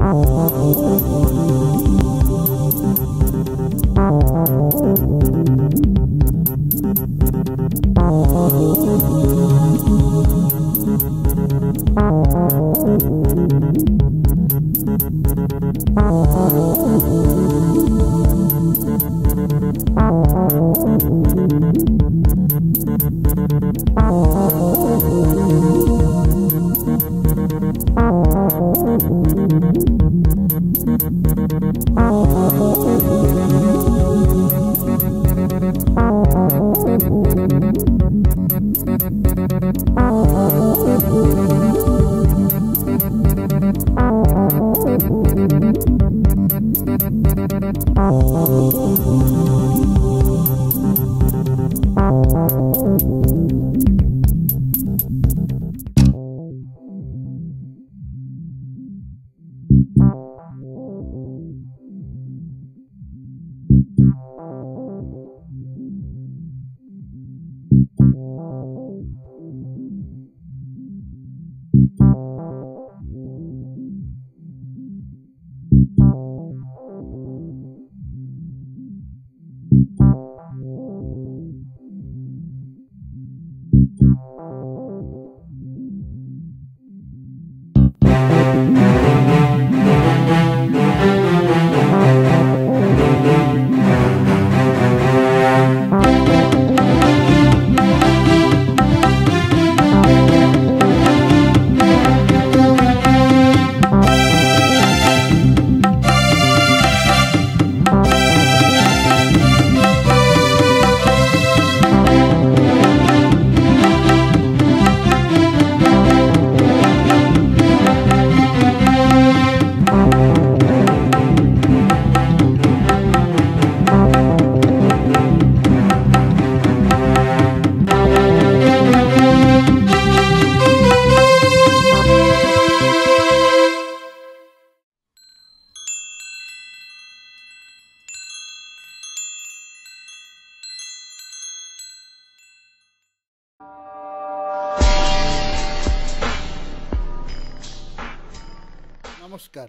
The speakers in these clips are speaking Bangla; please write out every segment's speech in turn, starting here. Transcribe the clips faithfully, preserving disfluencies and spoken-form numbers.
নমস্কার।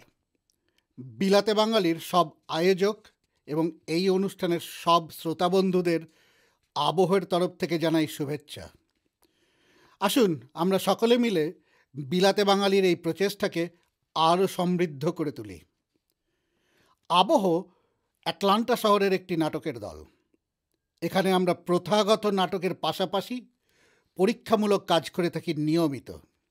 বিলাতে বাঙালির সব আয়োজক এবং এই অনুষ্ঠানের সব শ্রোতা বন্ধুদের আবহের তরফ থেকে জানাই শুভেচ্ছা। আসুন আমরা সকলে মিলে বিলাতে বাঙালির এই প্রচেষ্টাকে আরও সমৃদ্ধ করে তুলি। আবহ অ্যাটলান্টা শহরের একটি নাটকের দল। এখানে আমরা প্রথাগত নাটকের পাশাপাশি পরীক্ষামূলক কাজ করে থাকি নিয়মিত।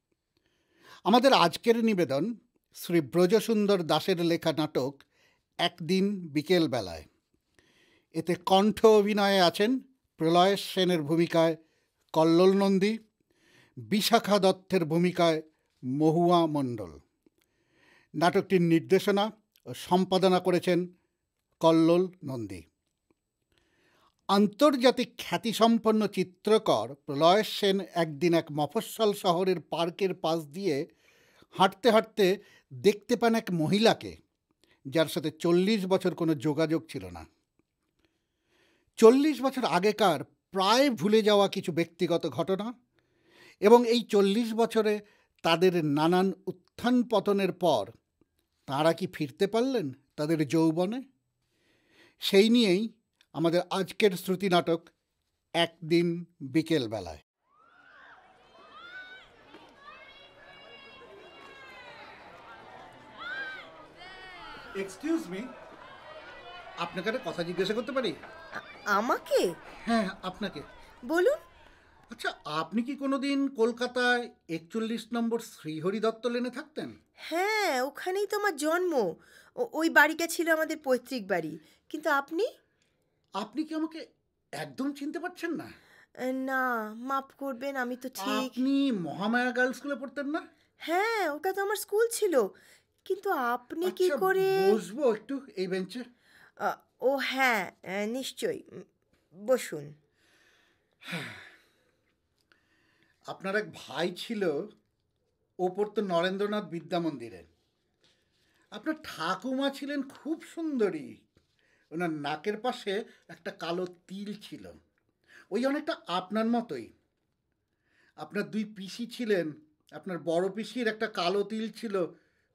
আমাদের আজকের নিবেদন শ্রী ব্রজসুন্দর দাসের লেখা নাটক একদিন বিকেল বেলায়। এতে কণ্ঠ অভিনয়ে আছেন প্রলয় সেনের ভূমিকায় কল্লোল নন্দী, বিশাখা দত্তের ভূমিকায় মহুয়া মণ্ডল। নাটকটির নির্দেশনা ও সম্পাদনা করেছেন কল্লোল নন্দী। আন্তর্জাতিক খ্যাতিসম্পন্ন চিত্রকর প্রলয় সেন একদিন এক মফস্বল শহরের পার্কের পাশ দিয়ে হাঁটতে হাঁটতে দেখতে পান এক মহিলাকে, যার সাথে চল্লিশ বছর কোনো যোগাযোগ ছিল না। চল্লিশ বছর আগেকার প্রায় ভুলে যাওয়া কিছু ব্যক্তিগত ঘটনা এবং এই চল্লিশ বছরে তাদের নানান উত্থান পতনের পর তাঁরা কি ফিরতে পারলেন তাদের যৌবনে? সেই নিয়েই আমাদের আজকের শ্রুতি নাটক একদিন বিকেল বেলায়। এক্সকিউজ মি, আপনাকে একটা কথা জিজ্ঞাসা করতে পারি? আমাকে? হ্যাঁ, আপনাকে। বলুন। আচ্ছা, আপনি কি কোনোদিন কলকাতায় একচল্লিশ নম্বর শ্রীহরি দত্ত লেনে থাকতেন? হ্যাঁ, ওখানেই তো আমার জন্ম। ওই বাড়িটা ছিল আমাদের পৈতৃক বাড়ি। কিন্তু আপনি? আপনি কি আমাকে একদম চিনতে পারছেন না? না, মাফ করবেন, আমি তো ঠিক। আপনি মহামায়া গার্লস স্কুলে পড়তেন না? হ্যাঁ, ওটা তো আমার স্কুল ছিল। কিন্তু আপনি কি করে? বসবো একটু এই বেঞ্চে? ও হ্যাঁ, নিশ্চয়ই, বসুন। আপনার এক ভাই ছিল, ও পড়তো নরেন্দ্রনাথ বিদ্যা মন্দিরে। আপনার ঠাকুমা ছিলেন খুব সুন্দরী। ওনার নাকের পাশে একটা কালো তিল ছিল, ওই অনেকটা আপনার মতোই। আপনার দুই পিসি ছিলেন, আপনার বড় পিসির একটা কালো তিল ছিল,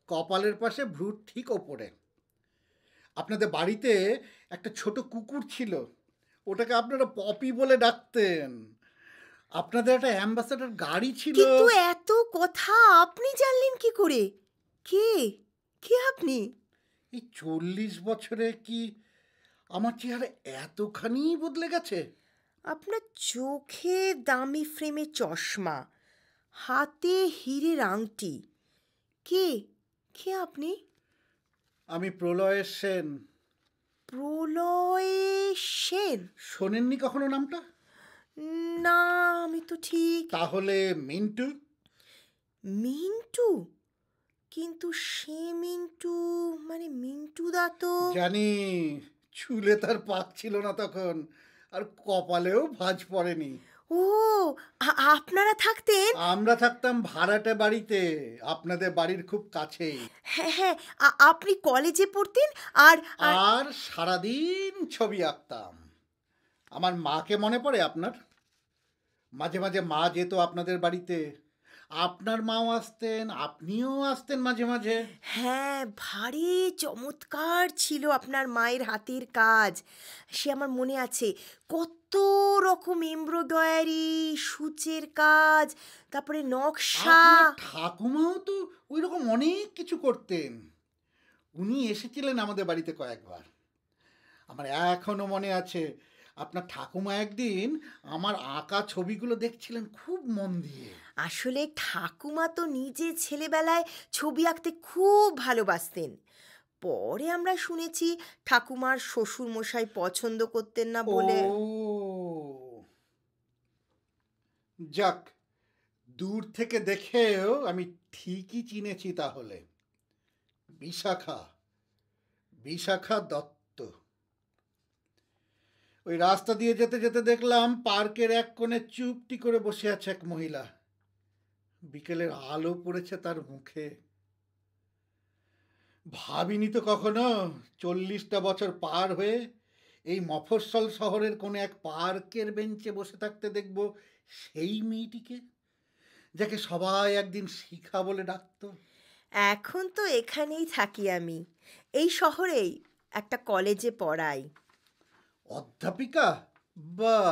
কপালের পাশে ভ্রুর ঠিক ওপরে। আপনাদের বাড়িতে একটা ছোট কুকুর ছিল, ওটাকে আপনারা পপি বলে ডাকতেন। আপনাদের একটা অ্যাম্বাসেডর গাড়ি ছিল। কিন্তু এত কথা আপনি জানলেন কি করে? কে কে আপনি? এই চল্লিশ বছরে কি আমার চেহারা এতখানি বদলে গেছে? আপনার চোখে দামি ফ্রেমে চশমা, হাতে হীরের আংটি। কে কে আপনি? আমি প্রলয়ের সেন। প্রলয় সেন? শোনেননি কখনো নামটা? না, আমি তো ঠিক। তাহলে মিন্টু? মিন্টু? কিন্তু সে মিন্টু মানে মিন্টু দা তো। জানি, চুলে তার পাক ছিল না তখন, আর কপালেও ভাঁজ পড়েনি। ও, আ- আপনারা থাকতেন? আমরা থাকতাম ভাড়াটে বাড়িতে, আপনাদের বাড়ির খুব কাছেই। হ্যাঁ হ্যাঁ, আ- আপনি কলেজে পড়তেন আর আর- আর সারাদিন ছবি আঁকতাম। আমার মাকে মনে পড়ে আপনার? মাঝে মাঝে মা যেত আপনাদের বাড়িতে, আপনার মাও আসতেন, আপনিও আসতেন মাঝে মাঝে। হ্যাঁ, ভারী চমৎকার ছিল আপনার মায়ের হাতের কাজ। সে আমার মনে আছে। কত রকম এমব্রয়ডারি, সূচের কাজ, তারপরে নকশা। আপনার ঠাকুমাও তো ওই রকম অনেক কিছু করতেন। উনি এসেছিলেন আমাদের বাড়িতে কয়েকবার। আমার এখনো মনে আছে, আপনার ঠাকুমা একদিন আমার আঁকা ছবিগুলো দেখছিলেন খুব মন দিয়ে। আসলে ঠাকুমা তো নিজে ছেলেবেলায় ছবি আঁকতে খুব ভালোবাসতেন। পরে আমরা শুনেছি ঠাকুমার শ্বশুর মশাই পছন্দ করতেন না বলে। ও যাক, দূর থেকে দেখেও আমি ঠিকই চিনেছি তাহলে। বিশাখা, বিশাখা দত্ত। ওই রাস্তা দিয়ে যেতে যেতে দেখলাম পার্কের এক কোণে চুপটি করে বসে আছে এক মহিলা। বিকেলের আলো পড়েছে তার মুখে। ভাবিনি তো কখনো চল্লিশটা বছর পার হয়ে এই মফস্বল শহরের কোনো এক পার্কের বেঞ্চে বসে থাকতে দেখব সেই মেয়েটিকে, যাকে সবাই একদিন শিখা বলে ডাকতো। এখন তো এখানেই থাকি আমি, এই শহরেই একটা কলেজে পড়াই। অধ্যাপিকা? বাহ!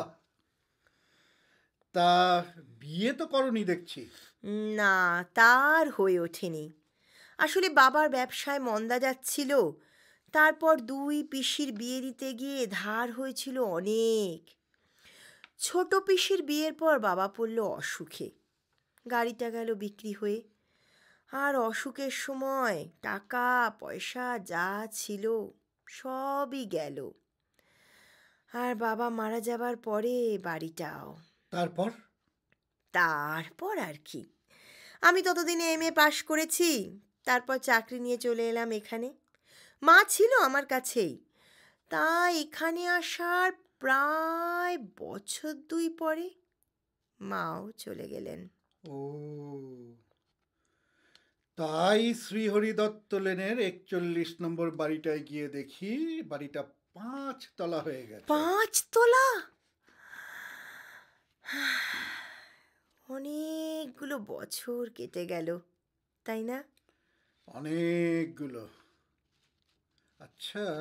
তা বিয়ে তো করনি দেখছি। না, তার হয়ে ওঠেনি। আসলে বাবার ব্যবসায় মন্দা যাচ্ছিল। তারপর দুই পিসির বিয়ে দিতে গিয়ে ধার হয়েছিল অনেক। ছোট পিসির বিয়ের পর বাবা পড়ল অসুখে। গাড়িটা গেল বিক্রি হয়ে। আর অসুখের সময় টাকা পয়সা যা ছিল সবই গেল। আর বাবা মারা যাবার পরে বাড়িটাও। তারপর? তারপর আর কি, আমি ততদিনে এম এ পাশ করেছি। তারপর চাকরি নিয়ে চলে এলাম এখানে। মা ছিল আমার কাছেই। তা এখানে আসার প্রায় বছর দুই পরে মাও চলে গেলেন। ও, তাই শ্রীহরি দত্ত লেনের একচল্লিশ নম্বর বাড়িটায় গিয়ে দেখি বাড়িটা পাঁচ তলা হয়ে গেছে। পাঁচ তোলা? অনেকগুলো বছর কেটে গেল, তাই না? অনেকগুলো। আচ্ছা,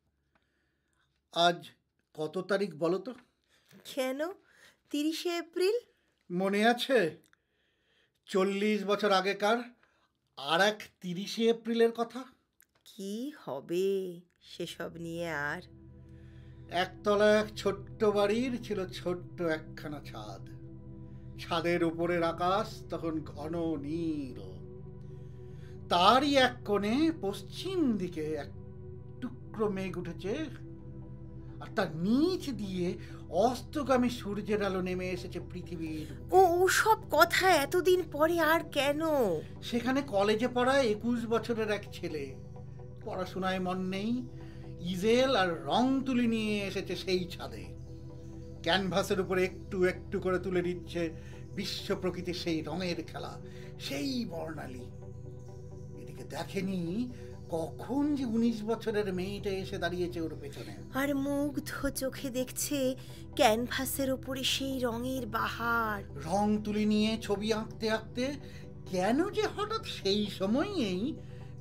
আজ কত তারিখ বলো তো? কেন, তিরিশে এপ্রিল? মনে আছে চল্লিশ বছর আগেকার আর এক তিরিশে এপ্রিলের কথা? কি হবে সেসব নিয়ে আর? একতলা এক ছোট্ট বাড়ির ছিল ছোট্ট একখানা ছাদ। ছাদের উপরের আকাশ তখন ঘন নীল। তারই এক কোণে পশ্চিম দিকে এক টুকরো মেঘ উঠেছে, আর তার নিচ দিয়ে অস্তগামী সূর্যের আলো নেমে এসেছে পৃথিবীর। ও সব কথা এতদিন পরে আর কেন? সেখানে কলেজে পড়া একুশ বছরের এক ছেলে, পড়াশোনায় মন নেই, ইজেল আর রং তুলি নিয়ে এসেছে সেই ছাদে। ক্যানভাসের উপরে একটু একটু করে তুলে দিচ্ছে বিশ্ব প্রকৃতির সেই রঙের খেলা, সেই বর্ণালী। এদিকে দেখেনি কখন যে উনিশ বছরের মেয়েটা এসে দাঁড়িয়েছে ওর পেছনে, আর মুগ্ধ চোখে দেখছে ক্যানভাসের ওপরে সেই রঙের বাহার। রং তুলি নিয়ে ছবি আঁকতে আঁকতে কেন যে হঠাৎ সেই সময়েই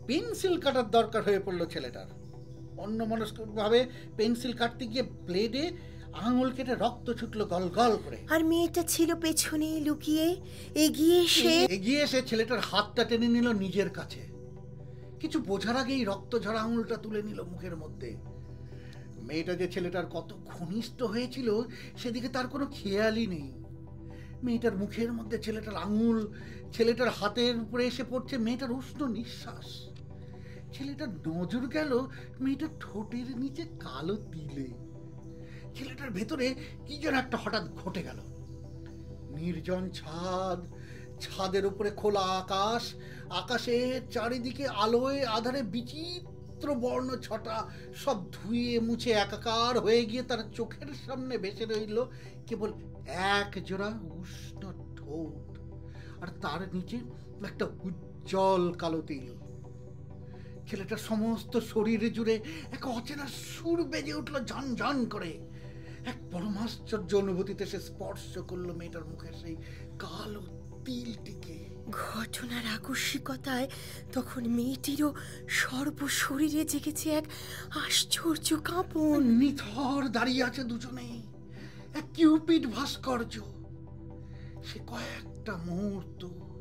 পেন্সিল কাটার দরকার হয়ে পড়লো ছেলেটার। অন্যমনস্কভাবে পেন্সিল কাটতে গিয়ে ব্লেডে আঙুল কেটে রক্ত ছুটলো গল গল করে। আর মেয়েটা ছিল পেছনে লুকিয়ে। এগিয়ে এসে এগিয়ে এসে ছেলেটার হাতটা টেনে নিল নিজের কাছে। কিছু বোঝার আগেই রক্ত ঝরা আঙুলটা তুলে নিল মুখের মধ্যে। মেয়েটা যে ছেলেটার কত ঘনিষ্ঠ হয়েছিল সেদিকে তার কোনো খেয়ালই নেই। মেয়েটার মুখের মধ্যে ছেলেটার আঙুল, ছেলেটার হাতের উপরে এসে পড়ছে মেয়েটার উষ্ণ নিঃশ্বাস। ছেলেটার নজর গেল মেয়েটার ঠোঁটের নিচে কালো তিলে। ছেলেটার ভেতরে কি যেন একটা হঠাৎ ঘটে গেল। নির্জন ছাদ, ছাদের উপরে খোলা আকাশ, আকাশের চারিদিকে আলোয় আধারে বিচিত্র বর্ণ ছটা সব ধুয়ে মুছে একাকার হয়ে গিয়ে তার চোখের সামনে ভেসে রইল কেবল এক জোড়া উষ্ণ ঠোঁট, আর তার নিচে একটা উজ্জ্বল কালো তিল। ছেলেটার সমস্ত শরীরে জুড়ে এক অচেনা সুর বেজে উঠল ঝন ঝন করে। এক পরমাশ্চর্য অনুভূতিতে সে স্পর্শ করলো মেয়েটার মুখে সেই কালো তিলটিকে। ঘটনার আকস্মিকতায় তখন মেয়েটিরও সর্বশরীরে জেগেছে এক আশ্চর্য কাঁপন। নিথর দাঁড়িয়ে আছে দুজনে, এক কিউপিড ভাস্কর্য। সে কয়েকটা মুহূর্ত,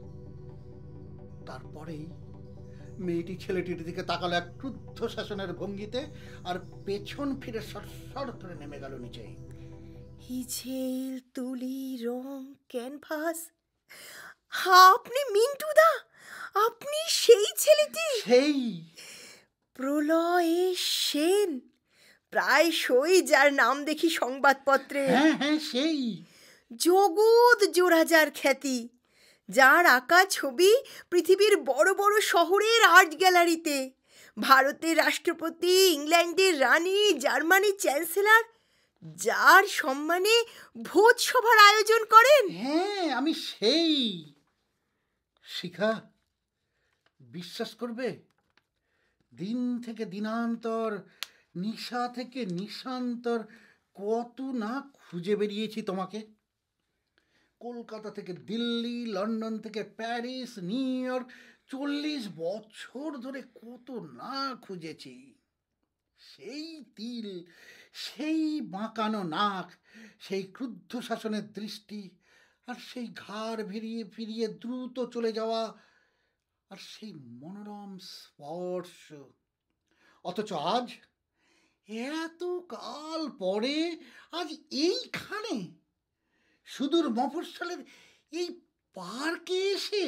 তারপরেই মেয়েটি ছেলেটির দিকে তাকালো এক ক্রুদ্ধ শাসনের ভঙ্গিতে, আর পেছন ফিরে সরসর করে নেমে গেল নিচে। হিঝেল, তুলি, রং, ক্যানভাস। আপনি মিন্টুদা? আপনি সেই ছেলেটি? সেই প্রলয়ে সেন, প্রায়শই যার নাম দেখি সংবাদপত্রে। হ্যাঁ হ্যাঁ সেই জগৎ জোড়াজার খ্যাতি, যার আঁকা ছবি পৃথিবীর বড় বড় শহরের আর্ট গ্যালারিতে। ভারতের রাষ্ট্রপতি, ইংল্যান্ডের রানী, জার্মানির চ্যান্সেলর, যার সম্মানে ভোজসভার আয়োজন করেন। হ্যাঁ আমি সেই। শিখা, বিশ্বাস করবে, দিন থেকে দিনান্তর, নিশা থেকে নিশান্তর কত না খুঁজে বেরিয়েছি তোমাকে। কলকাতা থেকে দিল্লি, লন্ডন থেকে প্যারিস, নিউ ইয়র্ক, চল্লিশ বছর ধরে কত না খুঁজেছি। সেই তিল, সেই বাঁকানো নাক, সেই ক্রুদ্ধ শাসনের দৃষ্টি, আর সেই ঘাড় ফিরিয়ে ফিরিয়ে দ্রুত চলে যাওয়া, আর সেই মনোরম স্পর্শ। অথচ আজ, এত কাল পরে আজ এইখানে সুদূর মফস্বলের এই পার্কে এসে,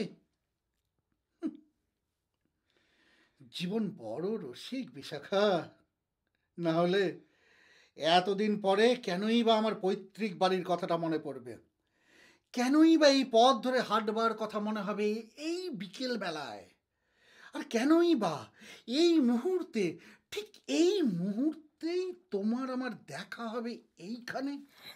জীবন বড় রসিক বিশাখা। না হলে এতদিন পরে কেনই বা আমার পৈতৃক বাড়ির কথাটা মনে পড়বে? কেনই বা এই পথ ধরে হাঁটবার কথা মনে হবে এই বিকেল বেলায়? আর কেনই বা এই মুহূর্তে, ঠিক এই মুহূর্তেই তোমার আমার দেখা হবে এইখানে?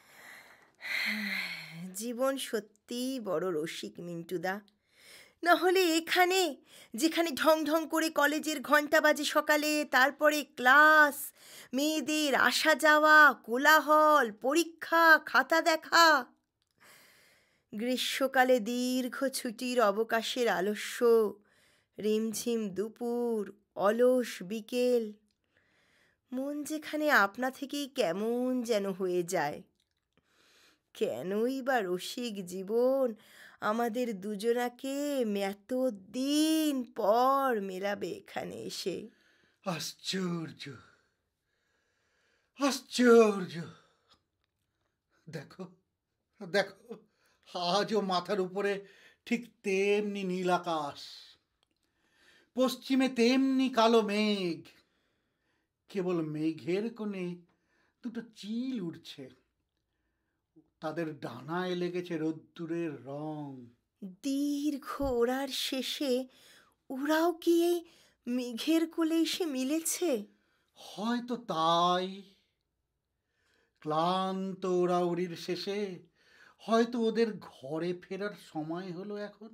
জীবন সত্যিই বড় রসিক মিন্টুদা। না হলে এখানে, যেখানে ঢং ঢং করে কলেজের ঘন্টা বাজে সকালে, তারপরে ক্লাস, মেয়েদের আসা যাওয়া, কোলাহল, পরীক্ষা, খাতা দেখা, গ্রীষ্মকালে দীর্ঘ ছুটির অবকাশের আলস্য, রিমঝিম দুপুর, অলস বিকেল, মন যেখানে আপনা থেকেই কেমন যেন হয়ে যায়। কেনই বা রসিক জীবন আমাদের দুজনাকে এত দিন পর মেলাবে এখানে এসে? আশ্চর্য, আশ্চর্য। দেখো দেখো, আজও মাথার উপরে ঠিক তেমনি নীল আকাশ, পশ্চিমে তেমনি কালো মেঘ। কেবল মেঘের কোণে দুটো চিল উড়ছে, তাদের ডানায় লেগেছে রোদ্দুরের রং। দীর্ঘ ওড়ার শেষে ওরাও কি এই মেঘের কোলে এসে মিলেছে? হয়তো তাই। ক্লান্ত ওড়াউড়ির শেষে হয়তো ওদের ঘরে ফেরার সময় হলো এখন।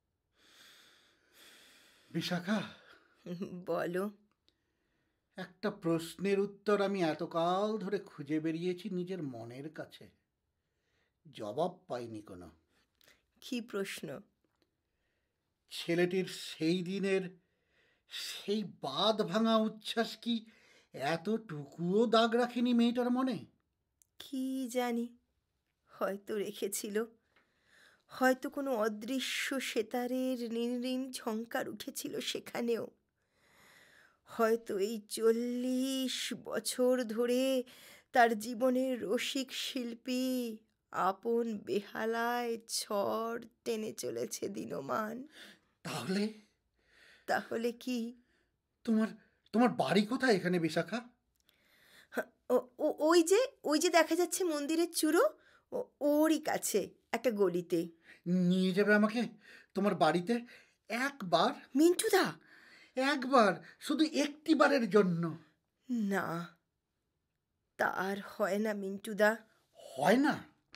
বিশাখা, বলো। একটা প্রশ্নের উত্তর আমি এতকাল ধরে খুঁজে বেরিয়েছি নিজের মনের কাছে, জবাব পাইনি কোনো। কি প্রশ্ন? ছেলেটির সেই দিনের সেই বাঁধ ভাঙা উচ্ছ্বাস কি এতটুকুও দাগ রাখেনি মেয়েটার মনে? কি জানি, হয়তো রেখেছিল। হয়তো কোনো অদৃশ্য সেতারের নীল ঝংকার উঠেছিল সেখানেও। হয়তো এই চল্লিশ বছর ধরে তার জীবনের রসিক শিল্পী আপন বেহালায় ঝড় টেনে চলেছে দিনমান। তাহলে তাহলে কি? তোমার তোমার বাড়ি কোথায় এখানে বিশাখা? হা, ও- ও- ওই যে ওই যে দেখা যাচ্ছে মন্দিরের চূড়ো, ও- ওরই কাছে একটা গলিতে। নিয়ে যাবে আমাকে তোমার বাড়িতে একবার? মিন্টুদা! একবার, শুধু একটি বারের জন্য। না, তার হয় না মিন্টুদা। হয় না?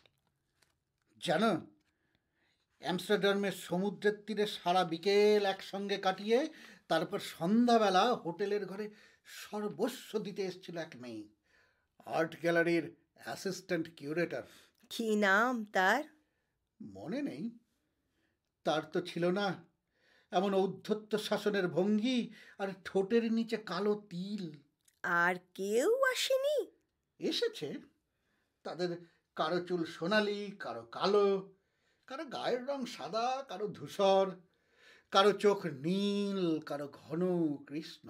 জানো, অ্যামস্টারডামের সমুদ্রের তীরে সারা বিকেল একসঙ্গে কাটিয়ে তারপর সন্ধ্যাবেলা হোটেলের ঘরে সর্বস্ব দিতে এসেছিল এক মেয়ে, আর্ট গ্যালারির অ্যাসিস্ট্যান্ট কিউরেটর। কি নাম তার? মনে নেই। তার তো ছিল না এমন ঔদ্ধত্য শাসনের ভঙ্গি আর ঠোঁটের নিচে কালো তিল। আর কেউ আসেনি? এসেছে। তাদের কারো চুল সোনালি, কারো কালো, কারো গায়ের রং সাদা, কারো ধূসর, কারো চোখ নীল, কারো ঘন কৃষ্ণ।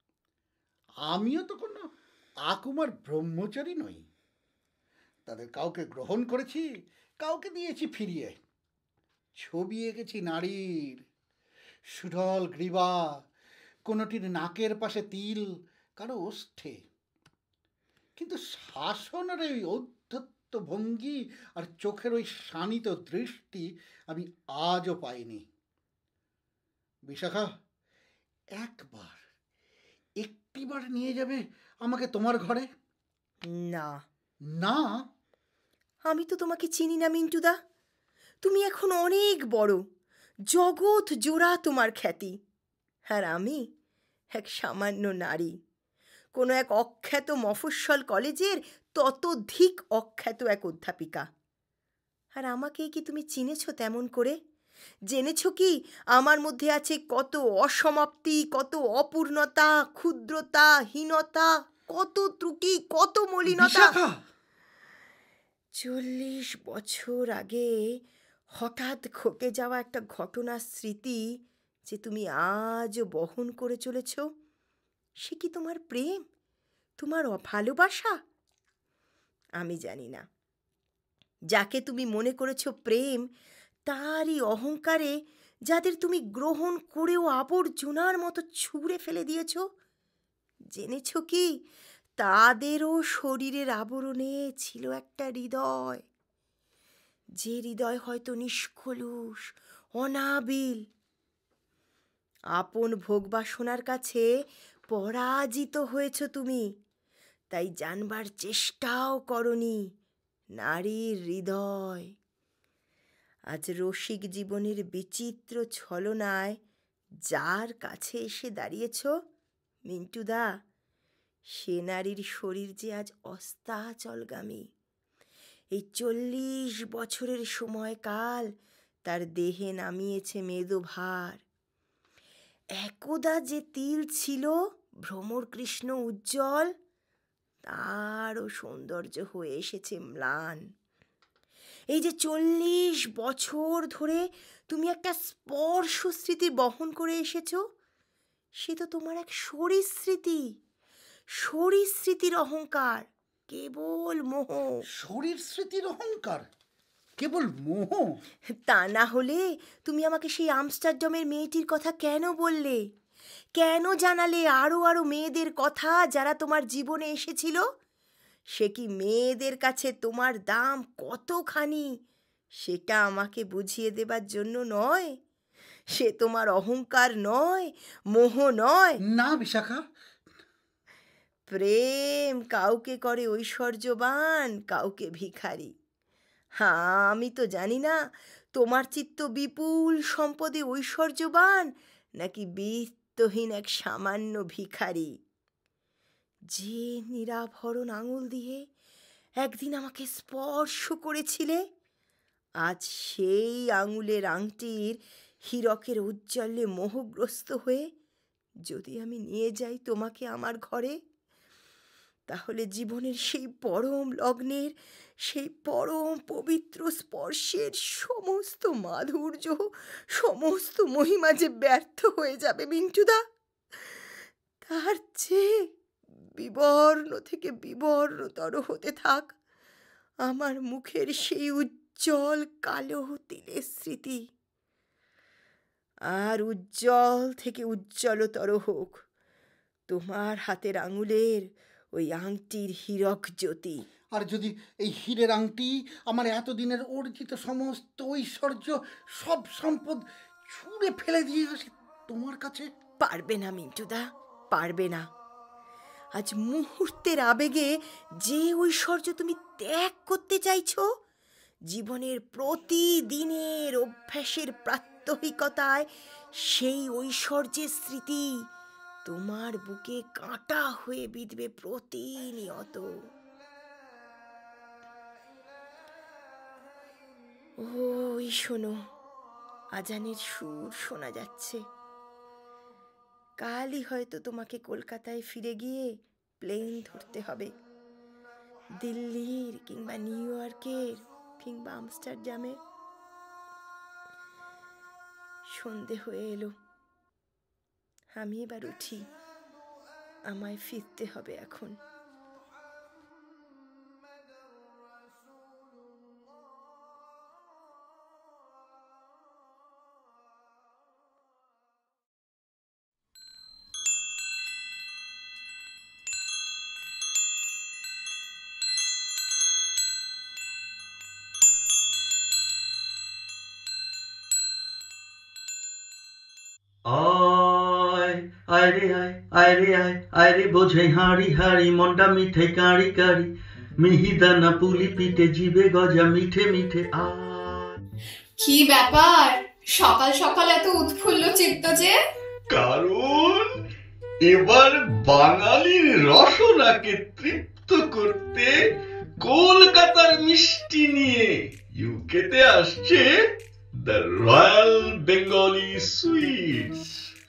আমিও তো কোনো আকুমার ব্রহ্মচারী নই। তাদের কাউকে গ্রহণ করেছি, কাউকে দিয়েছি ফিরিয়ে। ছবি এঁকেছি নারীর, সুঢল গ্রীবা, কোনোটির নাকের পাশে তিল, কারো ওষ্ঠে। কিন্তু শাসনের ওই ঔদ্ধত্য ভঙ্গি আর চোখের ওই শানিত দৃষ্টি আমি আজও পাইনি। বিশাখা, একবার, একটিবার নিয়ে যাবে আমাকে তোমার ঘরে? না, না? আমি তো তোমাকে চিনি না মিন্টুদা। তুমি এখন অনেক বড়, জগৎ জোড়া তোমার খ্যাতি। আর আমি এক সামান্য নারী, কোনো এক অখ্যাত মফস্বল কলেজের ততোধিক অখ্যাত এক অধ্যাপিকা। আর আমাকেই কি তুমি চিনেছ তেমন করে? জেনেছ কি আমার মধ্যে আছে কত অসমাপ্তি, কত অপূর্ণতা, ক্ষুদ্রতা, হীনতা, কত ত্রুটি, কত মলিনতা। বিশাখা! চল্লিশ বছর আগে হঠাৎ ঘটে যাওয়া একটা ঘটনার স্মৃতি যে তুমি আজও বহন করে চলেছ, সে কি তোমার প্রেম, তোমার অ- ভালোবাসা? আমি জানি না। যাকে তুমি মনে করেছ প্রেম, তারই অহংকারে যাদের তুমি গ্রহণ করেও আবর্জনার মতো ছুঁড়ে ফেলে দিয়েছ, জেনেছ কি তাদেরও শরীরের আবরণে ছিল একটা হৃদয়, যে হৃদয় হয়তো নিষ্কলুষ, অনাবিল। আপন ভোগবাসনার কাছে পরাজিত হয়েছ তুমি, তাই জানবার চেষ্টাও করনি নারীর হৃদয়। আজ রসিক জীবনের বিচিত্র ছলনায় যার কাছে এসে দাঁড়িয়েছ মিন্টুদা, সে নারীর শরীর যে আজ অস্তাচলগামী। এই চল্লিশ বছরের সময়কাল তার দেহে নামিয়েছে মেদভার। একদা যে তিল ছিল ভ্রমর কৃষ্ণ উজ্জ্বল, তারও সৌন্দর্য হয়ে এসেছে ম্লান। এই যে চল্লিশ বছর ধরে তুমি একটা স্পর্শ স্মৃতি বহন করে এসেছ, সে তো তোমার এক শরীর স্মৃতি, শরীর স্মৃতির অহংকার, কেবল মোহ। শরীর স্মৃতির অহংকার, কেবল মোহ? তা না হলে তুমি আমাকে সেই আমস্টারডামের মেয়েটির কথা কেন বললে? কেন জানালে আরও আরও মেয়েদের কথা যারা তোমার জীবনে এসেছিল? সে কি মেয়েদের কাছে তোমার দাম কতখানি সেটা আমাকে বুঝিয়ে দেবার জন্য নয়? সে তোমার অহংকার নয়, মোহ নয়। না বিশাখা। প্রেম কাউকে করে ঐশ্বর্যবান, কাউকে ভিখারি। হ্যাঁ, আমি তো জানি না তোমার চিত্ত বিপুল সম্পদে ঐশ্বর্যবান নাকি বিত্তহীন এক সামান্য ভিখারি। যে নিরাভরণ আঙুল দিয়ে একদিন আমাকে স্পর্শ করেছিলে, আজ সেই আঙুলের আংটির হীরকের ঔজ্জ্বল্যে মোহগ্রস্ত হয়ে যদি আমি নিয়ে যাই তোমাকে আমার ঘরে, তাহলে জীবনের সেই পরম লগ্নের, সেই পরম পবিত্র স্পর্শের সমস্ত মাধুর্য, সমস্ত মহিমা যে ব্যর্থ হয়ে যাবে মিন্টুদা। তার চেয়ে বিবর্ণ থেকে বিবর্ণতর হতে থাক আমার মুখের সেই উজ্জ্বল কালো তিলের স্মৃতি, আর উজ্জ্বল থেকে উজ্জ্বলতর হোক তোমার হাতের আঙুলের ওই আংটির হীরক জ্যোতি। আর যদি এই হীরের আংটি আমার এতদিনের অর্জিত সমস্ত ঐশ্বর্য, সব সম্পদ ছুঁড়ে ফেলে দিয়ে আসে তোমার কাছে? পারবে না মিন্টুদা, পারবে না। আজ মুহূর্তের আবেগে যে ঐশ্বর্য তুমি ত্যাগ করতে চাইছো, জীবনের প্রতিদিনের অভ্যাসের প্রাত্যহিকতায় সেই ঐশ্বর্যের স্মৃতি তোমার বুকে কাঁটা হয়ে বিঁধবে প্রতিনিয়ত। ওই শোনো, আজানের সুর শোনা যাচ্ছে। কালই হয়তো তোমাকে কলকাতায় ফিরে গিয়ে প্লেন ধরতে হবে, দিল্লির কিংবা নিউ ইয়র্কের কিংবা আমস্টারডামে। সন্ধে হয়ে এলো, আমি এবার উঠি, আমায় ফিরতে হবে এখন। আয় আয় রে আয় আয় রে আয় আয় রে বোঝে হাঁড়ি হাঁড়ি, মনটা মিঠে কাঁড়ি কাঁড়ি, মিহিদানা পুলি পিঠে জিবে গজা মিঠে মিঠে। আয় কি ব্যাপার, সকাল সকাল এত উৎফুল্ল চিত্ত যে? কারণ এবার বাঙালির রসনাকে তৃপ্ত করতে কলকাতার মিষ্টি নিয়ে ইউকেতে আসছে দ্য রয়্যাল বেঙ্গলি সুইটস।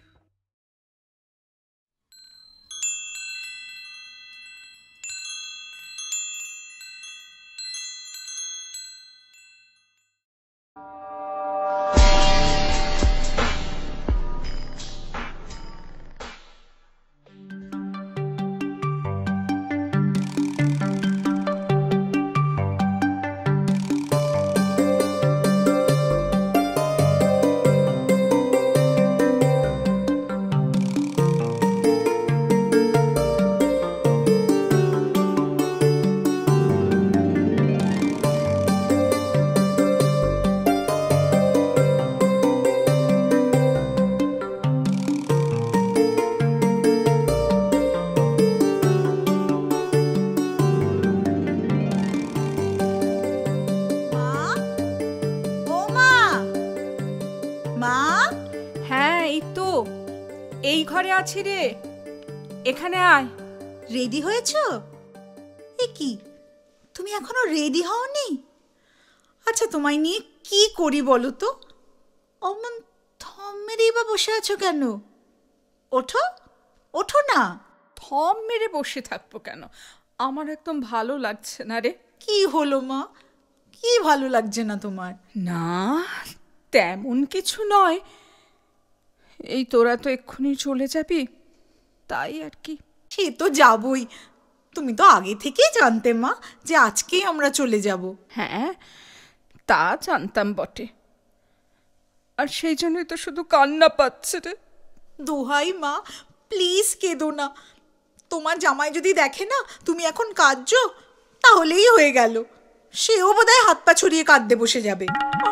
এই ঘরে আছি রে, এখানে আয়। রেডি হয়েছো? এ কি, তুমি এখনো রেডি হওনি? আচ্ছা, তোমায় নিয়ে কি করি বলো তো? অমন থম মেরেই বা বসে আছো কেন? ওঠো ওঠো না। থম মেরে বসে থাকবো কেন? আমার একদম ভালো লাগছে না রে। কি হলো মা, কি ভালো লাগছে না তোমার? না, তেমন কিছু নয়, এই তোরা তো এক্ষুনি চলে যাবি, তাই আর কি। সে তো যাবই, তুমি তো আগে থেকেই জানতে মা যে আজকেই আমরা চলে যাব। হ্যাঁ, তা জানতাম বটে, আর সেই জন্যই তো শুধু কান্না পাচ্ছে রে। দোহাই মা, প্লিজ কেঁদো না। তোমার জামাই যদি দেখে না তুমি এখন কাঁদছো, তাহলেই হয়ে গেল, সেও বোধহয় হাত পা ছড়িয়ে কাঁদতে বসে যাবে।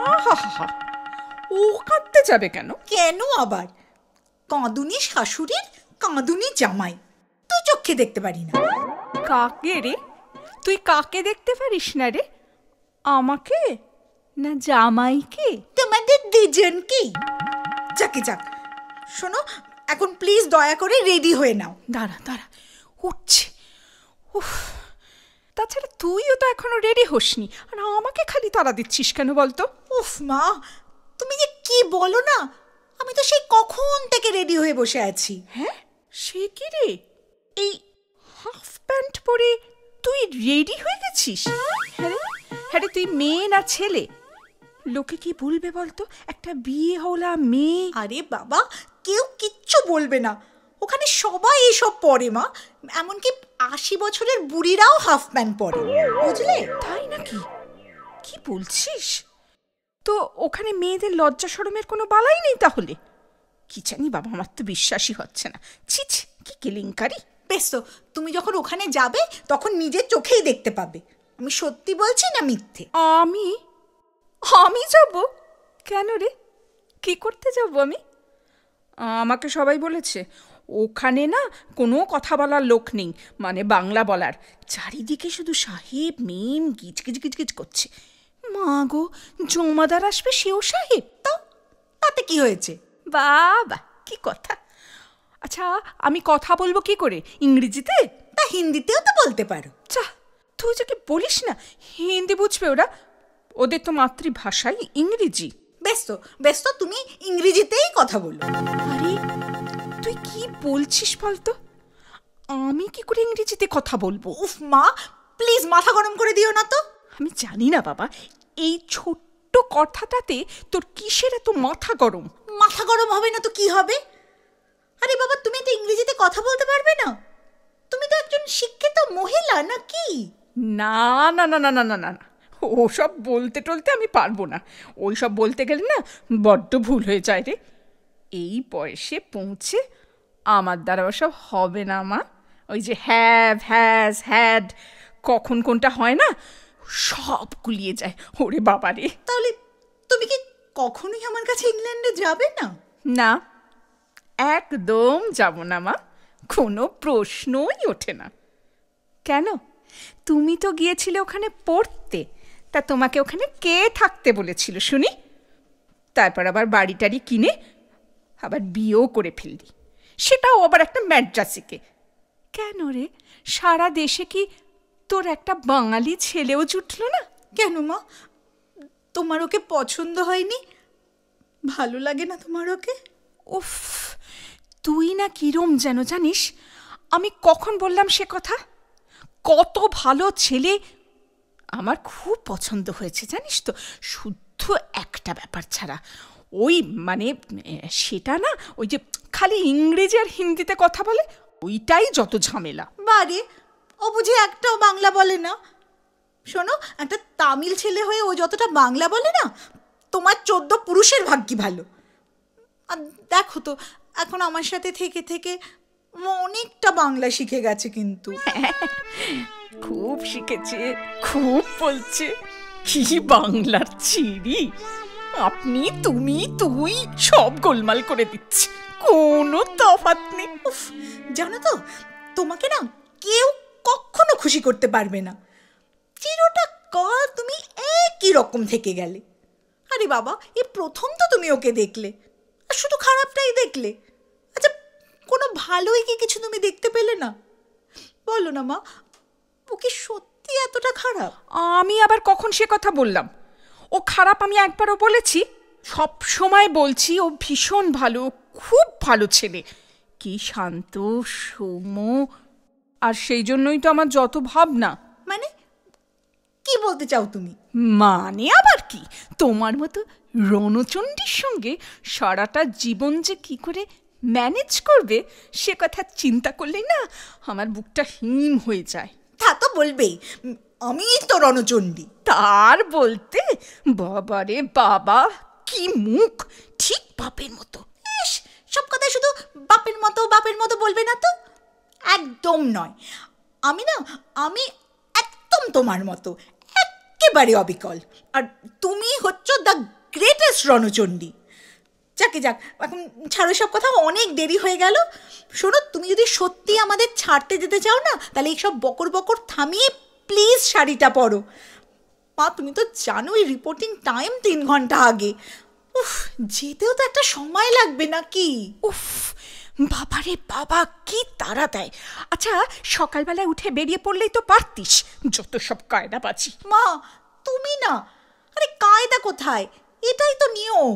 ও কাঁদতে যাবে কেন? কেন আবার? কাঁদুনি শাশুড়ির কাঁদুনি জামাই, তুই চোখে দেখতে পারি না। কাকে রে? তুই কাকে দেখতে পারিস না রে? আমাকে না জামাইকে? তোমাদের দুজনকেই। যাকে যাক, শোনো, এখন প্লিজ দয়া করে রেডি হয়ে নাও। দাঁড়া দাঁড়া, উঠছি। উফ, তাছাড়া তুইও তো এখনো রেডি হোসনি, আর আমাকে খালি তাড়া দিচ্ছিস কেন বলতো? উফ মা, তুমি যে কি বলো না, আমি তো সেই কখন থেকে রেডি হয়ে বসে আছি। হ্যাঁ, সে কি রে, এই হাফ প্যান্ট পরে তুই রেডি হয়ে গেছিস? হ্যাঁ রে, হ্যাঁ রে, তুই মেয়ে না ছেলে? লোকে কি বলবে বলতো, একটা বিয়ে হলা মেয়ে। আরে বাবা, কেউ কিচ্ছু বলবে না, ওখানে সবাই এসব পরে মা, এমনকি আশি বছরের বুড়িরাও হাফ প্যান্ট পরে, বুঝলে? তাই নাকি? কি বলছিস? তো ওখানে মেয়েদের লজ্জা শরমের কোনো বালাই নেই তাহলে? কি জানি বাবা, আমার তো বিশ্বাসই হচ্ছে না। ছি ছি, কি কেলেঙ্কারি। বেশ, তো তুমি যখন ওখানে যাবে তখন নিজের চোখেই দেখতে পাবে আমি সত্যি বলছি না মিথ্যে। আমি আমি যাব? কেন রে, কি করতে যাব আমি? আমাকে সবাই বলেছে ওখানে না কোনো কথা বলার লোক নেই, মানে বাংলা বলার। চারিদিকে শুধু সাহেব মেম গিজ গিজ গিজ গিজ করছে। মা গো, জমাদার আসবে, সেও সাহেব। তো তাতে কি হয়েছে? বাবা, কি কথা। আচ্ছা, আমি কথা বলবো কি করে, ইংরেজিতে? তা হিন্দিতেও তো বলতে পারো। চা, তুই যাকে বলিস না, হিন্দি বুঝবে ওরা? ওদের তো মাতৃভাষাই ইংরেজি। বেশ তো, বেশ তো, তুমি ইংরেজিতেই কথা বলো। আরে তুই কি বলছিস বলতো? আমি কি করে ইংরেজিতে কথা বলবো? উফ মা, প্লিজ মাথা গরম করে দিও না তো। আমি জানি না বাবা, এই ছোট্ট কথাটাতে তোর কিসের এত মাথা গরম? মাথা গরম হবে না তো কি হবে? আরে বাবা, তুমি তো ইংরেজিতে কথা বলতে পারবে না? তুমি তো একজন শিক্ষিত মহিলা নাকি? না না না না না না না, ওসব বলতে টলতে আমি পারবো না। ওই সব বলতে গেলে না বড্ড ভুল হয়ে যায় রে। এই বয়সে পৌঁছে আমার দ্বারা ওসব হবে না মা। ওই যে হ্যাভ, হ্যাজ, হ্যাড, কখন কোনটা হয় না, সব গুলিয়ে যায়। ওরে বাবা রে। তাহলে তুমি কি কখনোই আমার কাছে ইংল্যান্ডে যাবে না? না, একদম যাব না মা, কোনো প্রশ্নই ওঠে না। কেন, তুমি তো গিয়েছিলে ওখানে পড়তে, তা তোমাকে ওখানে কে থাকতে বলেছিল শুনি? তারপর আবার বাড়ি টাড়ি কিনে আবার বিয়েও করে ফেললি, সেটাও আবার একটা ম্যাড্রাসিকে। কেন রে, সারা দেশে কি তোর একটা বাঙালি ছেলেও জুটল না? কেন মা, তোমার ওকে পছন্দ হয়নি? ভালো লাগে না তোমার ওকে? উফ, তুই না কিরম যেন জানিস। আমি কখন বললাম সে কথা? কত ভালো ছেলে, আমার খুব পছন্দ হয়েছে জানিস তো, শুদ্ধ একটা ব্যাপার ছাড়া। ওই মানে সেটা না, ওই যে খালি ইংরেজি আর হিন্দিতে কথা বলে, ওইটাই যত ঝামেলা। বারে, ও বুঝে একটাও বাংলা বলে না। শোনো, একটা তামিল ছেলে হয়ে ও যতটা বাংলা বলে না, তোমার চোদ্দ পুরুষের ভাগ্যি ভালো। আর দেখো তো, এখন আমার সাথে থেকে থেকে অনেকটা বাংলা শিখে গেছে। কিন্তু খুব শিখেছে, খুব বলছে। কি বাংলার চিড়ি, আপনি, তুমি, তুই সব গোলমাল করে দিচ্ছে, কোনো তফাৎ নেই। উফ, জানো তো, তোমাকে না কেউ কখনো খুশি করতে পারবে না। চিরটা কাল তুমি একই রকম থেকে গেলে। আরে বাবা, এই প্রথম তো তুমি ওকে দেখলে, আর শুধু খারাপটাই দেখলে। আচ্ছা, কোনো ভালোই কি কিছু তুমি দেখতে পেলে না? বলো না মা, ও কি সত্যি এতটা খারাপ? আমি আবার কখন সে কথা বললাম? ও খারাপ আমি একবারও বলেছি? সব সময় বলছি ও ভীষণ ভালো, খুব ভালো ছেলে, কি শান্ত সৌম্য। আর সেই জন্যই তো আমার যত ভাবনা। মানে কি বলতে চাও তুমি? মানে আবার কি, তোমার মতো রণচণ্ডীর সঙ্গে সারাটা জীবন যে কি করে ম্যানেজ করবে সে কথা চিন্তা করলেই না আমার বুকটা হিম হয়ে যায়। তা তো বলবেই, আমি তো রণচণ্ডী। তার বলতে বাবারে বাবা, কি মুখ, ঠিক বাপের মতো। ইস, সব কথাই শুধু বাপের মতো বাপের মতো বলবে না তো। একদম নয়, আমি না, আমি একদম তোমার মতো, একেবারে অবিকল। আর তুমি হচ্ছ দ্য গ্রেটেস্ট রণচণ্ডী। যাকে যাক, এখন ছাড়ো সব কথা, অনেক দেরি হয়ে গেল। শোনো, তুমি যদি সত্যি আমাদের ছাড়তে যেতে চাও না, তাহলে এইসব বকর বকর থামিয়ে প্লিজ শাড়িটা পরো। মা, তুমি তো জানোই রিপোর্টিং টাইম তিন ঘন্টা আগে। উফ, যেতেও তো একটা সময় লাগবে নাকি? উফ, বাবারে বাবা, কি তাড়া দেয়। আচ্ছা, সকালবেলায় উঠে বেরিয়ে পড়লেই তো পারতিস, যত সব কায়দাবাজি। মা, তুমি না, আরে কায়দা কোথায়, এটাই তো নিয়ম।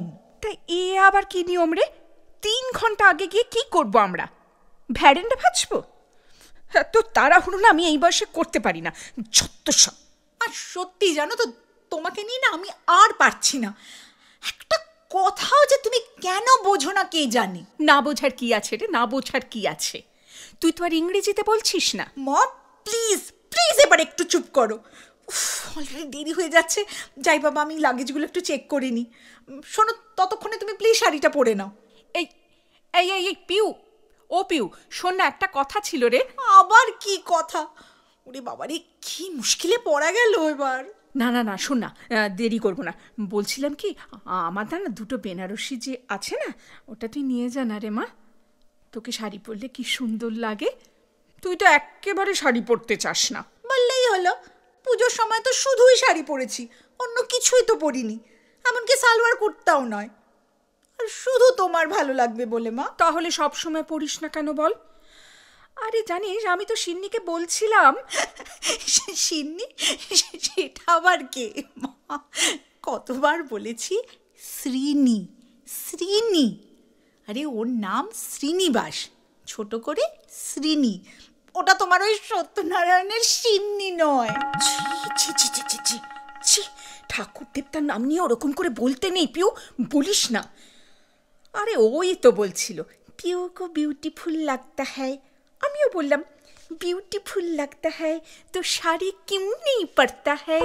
তা এ আবার কি নিয়ম রে? তিন ঘন্টা আগে গিয়ে কি করব আমরা? ভ্যারেন্ডা ভাজবো? এত তাড়াহুড়ো না আমি এই বয়সে করতে পারি না, যত সব। আর সত্যি জানো তো, তোমাকে নিয়ে না আমি আর পারছি না। একটা কথাও যে তুমি কেন বোঝো না কে জানে। না বোঝার কি আছে রে, না বোঝার কি আছে? তুই তো আর ইংরেজিতে বলছিস না। মা প্লিজ প্লিজ এবার একটু চুপ করো। অলরেডি দেরি হয়ে যাচ্ছে। যাই বাবা, আমি লাগেজগুলো একটু চেক করে নিই। শোনো, ততক্ষণে তুমি প্লিজ শাড়িটা পরে নাও। এই এই এই এই পিউ, ও পিউ, শোন না, একটা কথা ছিল রে। আবার কি কথা? ওরে বাবারে, কি মুশকিলে পড়া গেল এবার। না না না শোন না, দেরি করবো না। বলছিলাম কি, আমার না দুটো বেনারসি যে আছে না, ওটা তুই নিয়ে যা না রে মা। তোকে শাড়ি পরলে কি সুন্দর লাগে। তুই তো একেবারে শাড়ি পরতে চাস না। বললেই হলো, পুজোর সময় তো শুধুই শাড়ি পরেছি, অন্য কিছুই তো পরিনি, এমনকি সালোয়ার কুর্তাও নয়। আর শুধু তোমার ভালো লাগবে বলে মা। তাহলে সব সময় পরিস না কেন বল? আরে জানিস, আমি তো সিন্নিকে বলছিলাম। সিন্নি? সেটা আবার কে মা? কতবার বলেছি শ্রীনি, শ্রীনি। আরে ওর নাম শ্রীনিবাস, ছোট করে শ্রীনি। ওটা তোমার ওই সত্যনারায়ণের সিন্নি নয়। ছি ছি ছি ছি ছি ছি, ঠাকুর দেবতার নাম নিয়ে ওরকম করে বলতে নেই পিউ, বলিস না। আরে ওই তো বলছিল পিউ কো বিউটিফুল লাগতা হ্যায়। আমিও বললাম বিউটিফুল লাগতা হ্যায় তো শাড়ি কিউ নেই পড়তা হ্যায়।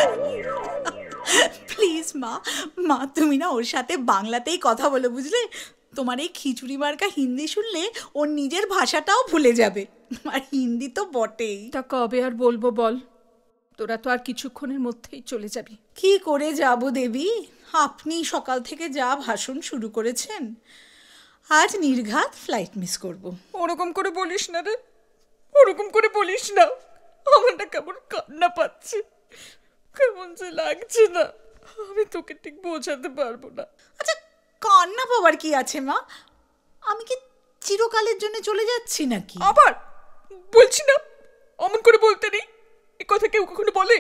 প্লিজ মা, মা তুমি না ওর সাথে বাংলাতেই কথা বলো, বুঝলে? তোমার এই খিচুড়ি মার্কা হিন্দি শুনলে ওর নিজের ভাষাটাও ভুলে যাবে, আর হিন্দি তো বটেই। তা কবে আর বলবো বল? তোরা তো আর কিছুক্ষণের মধ্যেই চলে যাবি। কি করে যাব দেবী? আপনি সকাল থেকে যা ভাষণ শুরু করেছেন, আজ নির্ঘাত ফ্লাইট মিস করব। ওরকম করে বলিস না রে, ওরকম করে বলিস না। আমার না কেমন কান্না পাচ্ছে, কেমন যে লাগছে না, আমি তোকে ঠিক বোঝাতে পারবো না। আচ্ছা, কান্না পাওয়ার কি আছে মা? আমি কি চিরকালের জন্য চলে যাচ্ছি নাকি? আবার বলছি না, অমন করে বলতে নেই। এ কথা কেউ কখনো বলে?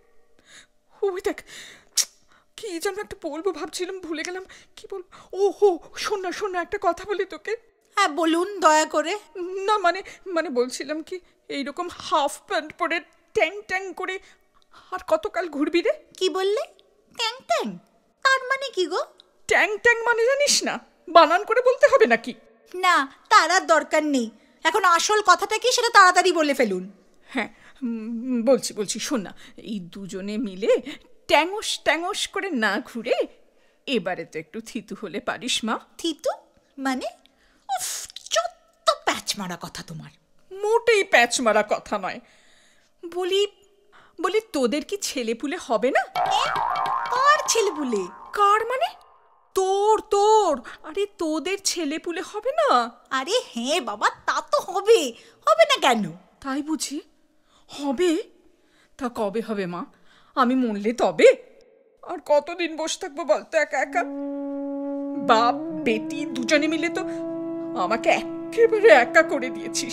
ওই দেখ, কি যেন একটা বলবো ভাবছিলাম, ভুলে গেলাম। কি বলবো? ও হো, শোন না শোন না, একটা কথা বলি তোকে। হ্যাঁ বলুন দয়া করে। না মানে মানে বলছিলাম কি, এইরকম হাফ প্যান্ট পরে ট্যাং ট্যাং করে আর কতকাল ঘুরবি রে? কি বললে? ট্যাং ট্যাং? তার মানে কি গো? ট্যাং ট্যাং মানে জানিস না? বানান করে বলতে হবে নাকি? না, তার আর দরকার নেই। এখন আসল কথাটা কি সেটা তাড়াতাড়ি বলে ফেলুন। হ্যাঁ বলছি বলছি শোন না, এই দুজনে মিলে ট্যাঙস ট্যাঙস করে না ঘুরে এবারে তো একটু থিতু হলে পারিস মা। থিতু মানে? উফ, যত প্যাচ মারা কথা তোমার। মোটেই প্যাচ মারা কথা নয়। বলি বলি তোদের কি ছেলেপুলে হবে না? কার ছেলেপুলে? কার মানে? তোর তোর আরে তোদের ছেলেপুলে হবে না? আরে হ্যাঁ বাবা, তা তো হবে, হবে না কেন? তাই বুঝি? হবে? তা কবে হবে মা? আমি মরলে তবে? আর কতদিন বসে থাকবো বলতো একা একা? বাপ বেটি দুজনে মিলে তো আমাকে একেবারে একা করে দিয়েছিস।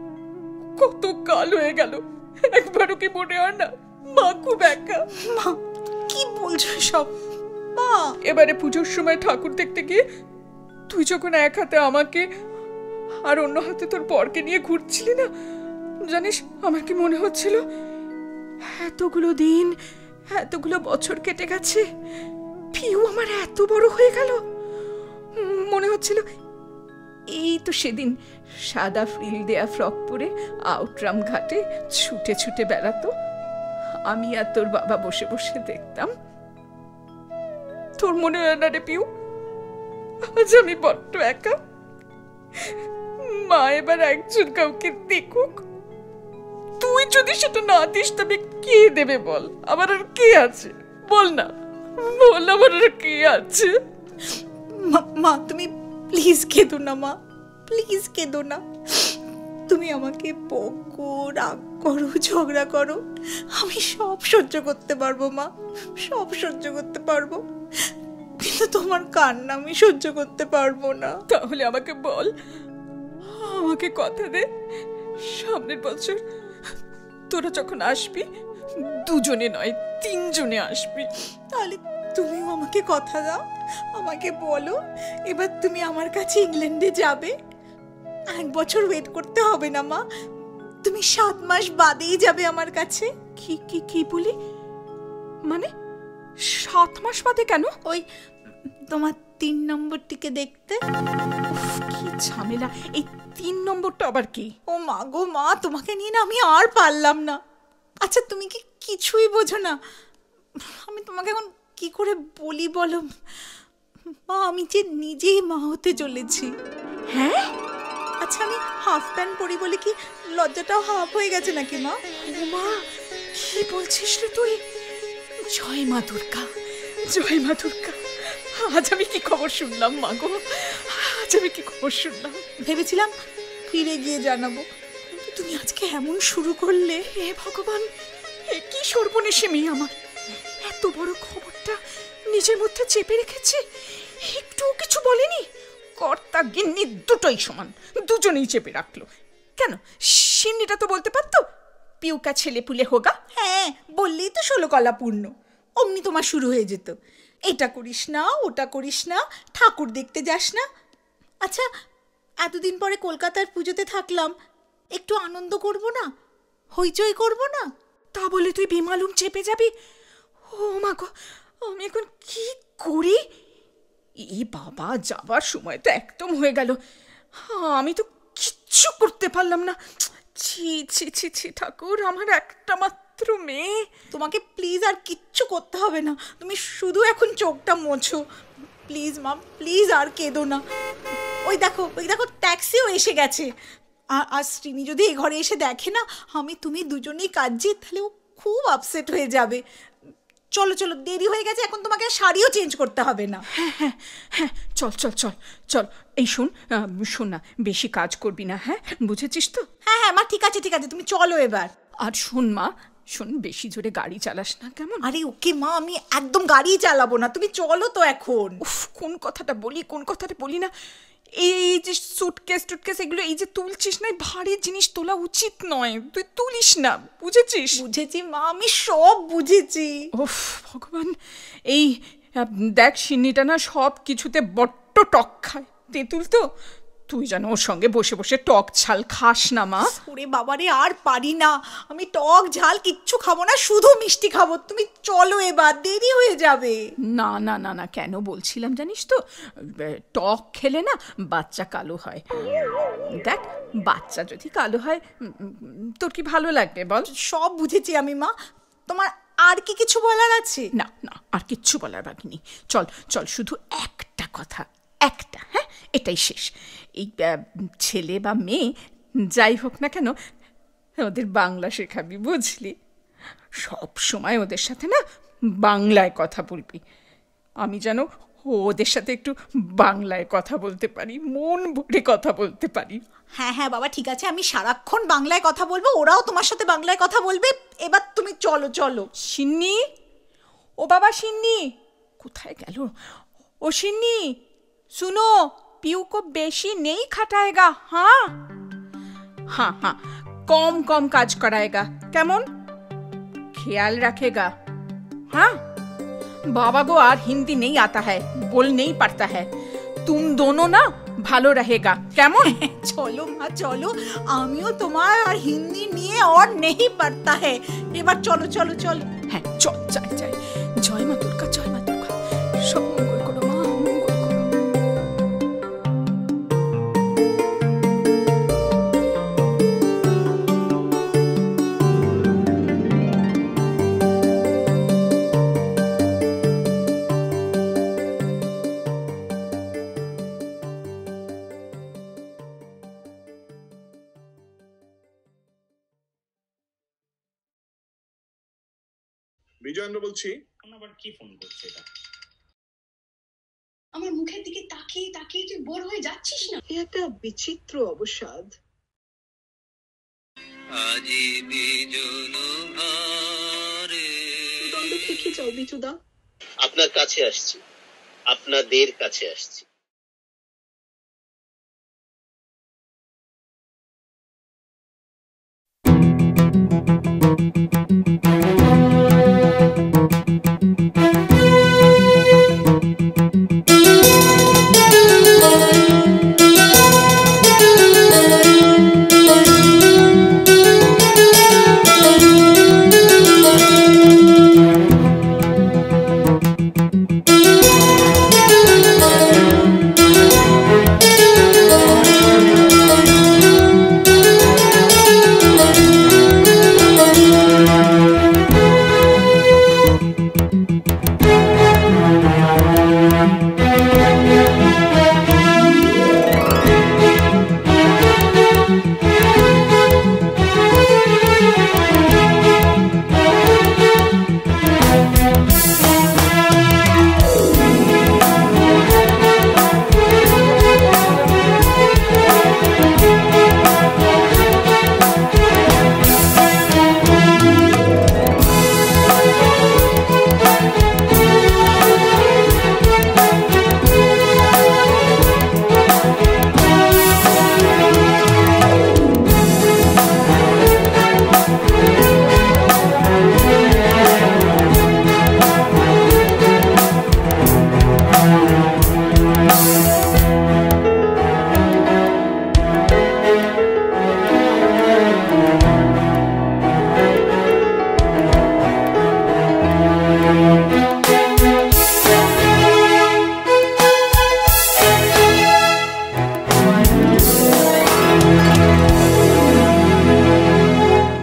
কত কাল হয়ে গেল, একবারও কি মনে হয় না মা খুব একা? মা কি বলছো সব? মা এবারে পুজোর সময় ঠাকুর দেখতে গিয়ে তুই যখন এক হাতে আমাকে আর অন্য হাতে তোর বরকে নিয়ে ঘুরছিলি না, জানিস আমার কি মনে হচ্ছিল, এতগুলো দিন এতগুলো বছর কেটে গেছে, পিউ আমার এত বড় হয়ে গেল। মনে হচ্ছিল এই তো সেদিন সাদা ফ্রিল দেয়া ফ্রক পরে আউটরাম ঘাটে ছুটে ছুটে বেড়াতো, আমি আর তোর বাবা বসে বসে দেখতাম। তোর মনে হয় না রে পিউ? আজ আমি বড্ড একা। মা এবার একজন কাউকে দেখুক, তুই যদি সেটা না দিস তবে কে দেবে বল? আমার আর কে আছে বল না, বল আমার আর কে আছে? মা তুমি প্লিজ কেঁদো না মা, প্লিজ কেঁদো না। তুমি আমাকে বকো, রাগ করো, ঝগড়া করো, আমি সব সহ্য করতে পারবো মা, সব সহ্য করতে পারবো, কিন্তু তোমার কান্না আমি সহ্য করতে পারবো না। তাহলে আমাকে বল, আমাকে কথা দে, সামনের বছর তোরা যখন আসবি দুজনে নয় তিনজনে আসবি। তাহলে তুমিও আমাকে কথা দাও, আমাকে বলো এবার তুমি আমার কাছে ইংল্যান্ডে যাবে। এক বছর ওয়েট করতে হবে না মা, তুমি সাত মাস বাদেই যাবে আমার কাছে। কি কি কি বলি? মানে সাত মাস বাদে কেন? ওই তোমার তিন নম্বরটিকে দেখতে। কি ঝামেলা, এই তিন নম্বরটা আবার কি? ও মা গো মা, তোমাকে নিয়ে না আমি আর পারলাম না। আচ্ছা তুমি কি কিছুই বোঝো না? আমি তোমাকে এখন কি করে বলি বলো মা, আমি যে নিজেই মা হতে চলেছি। হ্যাঁ? আচ্ছা আমি হাফ প্যান্ট পরি বলে কি লজ্জাটাও হাফ হয়ে গেছে নাকি মা? ও মা, কি বলছিস রে তুই? জয় মা দুর্গা, জয় মা দুর্গা। আজ আমি কি খবর শুনলাম মা গো, আজ আমি কি খবর শুনলাম। ভেবেছিলাম ফিরে গিয়ে জানাবো, কিন্তু তুমি আজকে এমন শুরু করলে। হে ভগবান, এ কি সর্বনেশে মেয়ে আমার! এত বড় খবরটা নিজের মধ্যে চেপে রেখেছে, একটুও কিছু বলেনি। কর্তা গিন্নি দুটোই সমান, দুজনেই চেপে রাখলো। কেন, সিন্নিটা তো বলতে পারতো পিউকা ছেলে পুলে হোগা। হ্যাঁ, বললেই তো ষোলো কলা পূর্ণ, অমনি তোমার শুরু হয়ে যেত। এটা করিস না, ওটা করিস না, ঠাকুর দেখতে যাস না। আচ্ছা এতদিন পরে কলকাতার পুজোতে থাকলাম, একটু আনন্দ করব না, হইচই করব না? তা বলে তুই বেমালুম চেপে যাবি? ও মা গো, আমি এখন কি করি? এই বাবা, যাবার সময় তো একদম হয়ে গেল, আমি তো কিচ্ছু করতে পারলাম না। ছি ছি ছি ছি ঠাকুর, আমার একটা মাত্র মেয়ে। তোমাকে প্লিজ আর কিচ্ছু করতে হবে না, তুমি শুধু এখন চোখটা মোছো প্লিজ মা, প্লিজ আর কেঁদো না। ওই দেখো, ওই দেখো ট্যাক্সিও এসে গেছে। আর আর শ্রীনি যদি এই ঘরে এসে দেখে না আমি তুমি দুজনেই কাঁদছি, তাহলে ও খুব আপসেট হয়ে যাবে। চলো চলো, দেরি হয়ে গেছে, এখন তোমাকে শাড়িও চেঞ্জ করতে হবে না। হ্যাঁ হ্যাঁ হ্যাঁ, চল চল চল চল। এই শোন, শোন না, বেশি কাজ করবি না, হ্যাঁ বুঝেছিস তো? হ্যাঁ হ্যাঁ মা, ঠিক আছে ঠিক আছে, তুমি চলো এবার। আর শোন মা, শোন, বেশি জোরে গাড়ি চালাস না, কেমন? আরে ওকে মা, আমি একদম গাড়ি চালাবো না, তুমি চলো তো এখন। উফ, কোন কথাটা বলি কোন কথাটা বলি না। এই যে সুটকেস টুটকেস এগুলো এই যে তুলছিস না, ভারী জিনিস তোলা উচিত নয়, তুই তুলিস না, বুঝেছিস? বুঝেছি মা, আমি সব বুঝেছি। উফ ভগবান, এই দেখ সিন্নিটা না সব কিছুতে বড্ড টক খায়, তেঁতুল তো। তুই যেন ওর সঙ্গে বসে বসে টক ঝাল খাস না মা। ওরে বাবারে, আর পারি না, আমি টক ঝাল কিচ্ছু খাবো না, শুধু মিষ্টি খাবো। তুমি চলো এবার, দেরি হয়ে যাবে। না না না না, কেন বলছিলাম জানিস তো, টক খেলে না বাচ্চা কালো হয়। দেখ, বাচ্চা যদি কালো হয় তোর কি ভালো লাগবে বল? সব বুঝেছি আমি মা, তোমার আর কি কিছু বলার আছে? না না, আর কিচ্ছু বলার বাকি নেই। চল চল, শুধু একটা কথা, একটা, হ্যাঁ, এটাই শেষ। এই ছেলে বা মেয়ে যাই হোক না কেন, ওদের বাংলা শেখাবি, বুঝলি? সব সময় ওদের সাথে না বাংলায় কথা বলবি। আমি যেন ওদের সাথে একটু বাংলায় কথা বলতে পারি, মন ভরে কথা বলতে পারি। হ্যাঁ হ্যাঁ বাবা, ঠিক আছে, আমি সারাক্ষণ বাংলায় কথা বলবো, ওরাও তোমার সাথে বাংলায় কথা বলবে। এবার তুমি চলো চলো। সিন্নি, ও বাবা সিন্নি, কোথায় গেল? ও সিন্নি, सुनो, पीयू को बेशी नहीं खटाएगा। हाँ हाँ हाँ, कम कम काज कराएगा, केमन? ख्याल रखेगा। हाँ बाबा को आर हिंदी नहीं आता है, बोल नहीं पड़ता है, तुम दोनों ना ভালো रहेगा, কেমন? চলো মা চলো, আমিও তোমার আর হিন্দি নিয়ে और नहीं पड़ता है। এবার চলো চলো চলো। হ্যাঁ চল, যাই যাই। জয় মা দুর্গা, জয় মা দুর্গা, সব মঙ্গল করো মা, মঙ্গল করো। বিজয়েন্দ্র বলছি। আবার কি ফোন করছে এটা? আমার মুখের দিকে তাকিয়ে তাকিয়ে তুই বোর হয়ে যাচ্ছিস না? একটা বিচিত্র অবসাদ। আজি বিজন ঘরে দণ্ড খেয়ে যাও বিচুদা। আপনার কাছে আসছি, আপনাদের কাছে আসছি।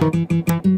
Thank you.